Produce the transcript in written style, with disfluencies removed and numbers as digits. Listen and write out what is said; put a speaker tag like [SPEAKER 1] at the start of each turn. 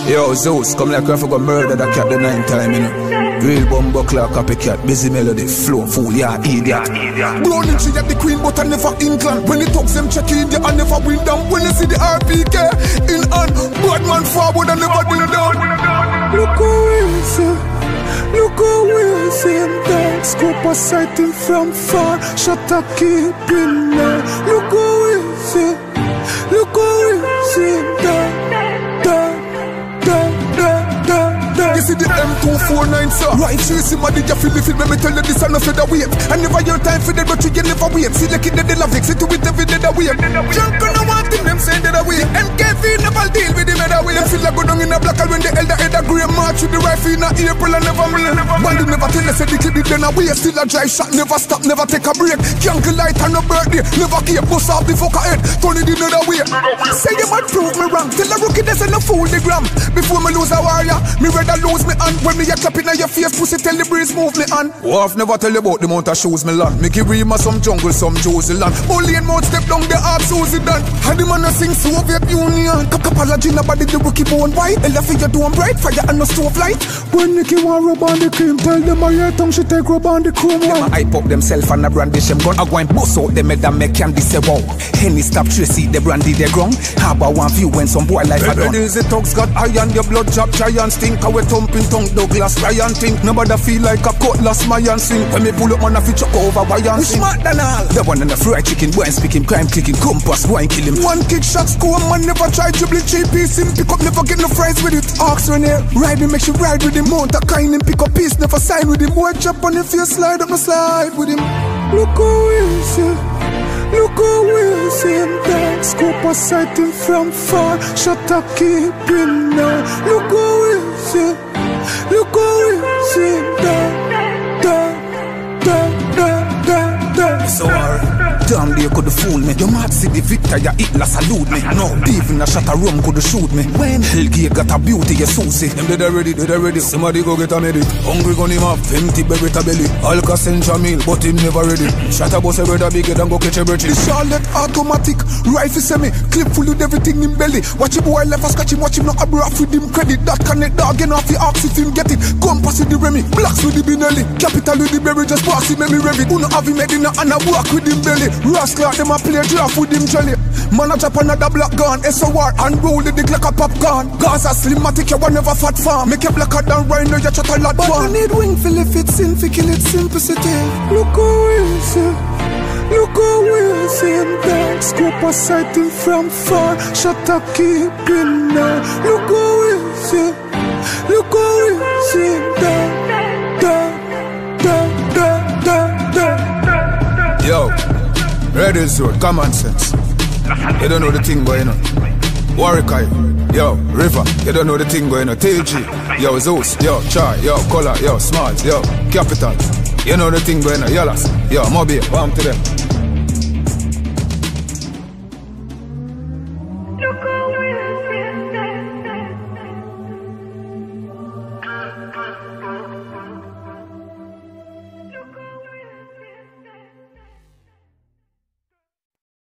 [SPEAKER 1] Yo, Zeus, come like I forgot murder that cat the 9th time, you know. Real bumbo clock, copycat, busy melody, flow, fool, yeah, idiot.
[SPEAKER 2] Browning, she at the queen, but I never England. When the talks them check in, I never win down. When you see the RPK in hand, bad man forward and never do down.
[SPEAKER 3] Look how easy, look how easy and dark. Scope a sighting from far, shot a keep in there. Look how easy, look how easy and dark.
[SPEAKER 2] You see the M249, sir. Right, she see my DJ feel the film. Let me tell you this, I no featherweight. I never your time for that, but you never wait. See the kid that they love it, see to it every day that way. Junk on the one thing, them saying that way. NKV never deal with him that way. Them feel like go down in a black when the elder head a grey march with the rifle in a April and never me. Man, they never tell us that the kid did then away. Still a drive shot, never stop, never take a break. Young light on no birthday, never care. Bust off the fucker head, turn it the other way. Say you might prove me wrong. Tell a rookie there's no fool the gram. Before me lose a warrior, me rather lose me hand. When me a clapping on your face, pussy tell the breeze move me hand. Wolf never tell you about the amount of shoes me land. Mickey Rima some jungle, some Josie land. Bully and mouth step down the heart Susie done. And the man a sing Soviet Union. Apology nobody the rookie bone white. Ella figure doing bright fire and no stove light.
[SPEAKER 3] When Nicky want rub on the cream, tell them my hair tongue she take rub on the cream.
[SPEAKER 1] Them a hype up themself and a brandish them gun. I go and bust out them head and make candy say wow. Henny stop Tracy, the brandy they ground. Harbor one view when some boy life a done.
[SPEAKER 2] The thugs got iron, your blood drop giant stink. I we thumping tongue Douglas Ryan think. Nobody feel like a cutlass my and sing. When me pull up man a fi chuck over why and sing.
[SPEAKER 1] Smart than all. The one on the fried chicken, boy and speaking crime clicking compass, boy and kill him.
[SPEAKER 2] One kick shot score, man never try dribble cheap piece him. Pick up never get no fries with it. Ox on here, ride him make she ride with him. Mount a kind him, pick up piece never sign with him. Boy jump on him face slide up no slide with him.
[SPEAKER 3] Look how easy, look how easy and dark. Scope a sighting from far, shot a keep in there. Look how easy, look how easy and dark.
[SPEAKER 1] So damn they could fool me. You might see the victor, you Hitler salute me. No, beef in a shot of rum could shoot me. When Hellgate got a beauty, you Susie.
[SPEAKER 2] Them they ready. Somebody go get a medic. Hungry gun him up, empty berry to belly. Alka send meal, but him never ready. Shot a boss a brother bigger than go catch a bird. The Charlotte automatic, rifle semi, clip full with everything in belly. Watch him boy left a scratch him, watch him not a bra with him credit. That connect dog and off the ox if him get it. Compass with the Remy, blacks with the Binelli. Capital with the berry, just pass him, let me rev it. Uno have him head in and a walk with him belly. Rascal them a play draft with him jelly. Man a chop another black gun, SOR and roll the dick like a popcorn. Gaza slimmatic, you never fat farm. Make you blacker than rhino, you chat a lot. But you need wing for lift it sin, for kill it simplicity.
[SPEAKER 3] Look how easy, look how easy and dark. Scope a sighting from far, shot a keep in there. Look how easy, look how easy and dark.
[SPEAKER 2] Yo, Red is road, common sense. You don't know the thing going on. Warwick, yo, River, you don't know the thing going on. TG, yo, Zeus, yo, Chai, yo, Collar, yo, Smart, yo, Capital. You know the thing going on. Yalas, yo, Mobi, bam to them.